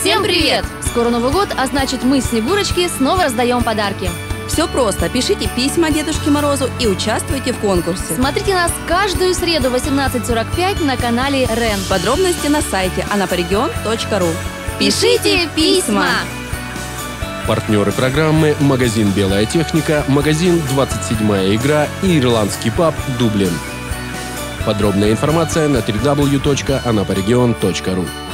Всем привет! Скоро Новый год, а значит мы, Снегурочки, снова раздаем подарки. Все просто. Пишите письма Дедушке Морозу и участвуйте в конкурсе. Смотрите нас каждую среду в 18:45 на канале РЕН. Подробности на сайте anaporegion.ru. Пишите письма! Партнеры программы – магазин «Белая техника», магазин «27-я игра» и ирландский паб «Дублин». Подробная информация на www.anaporegion.ru.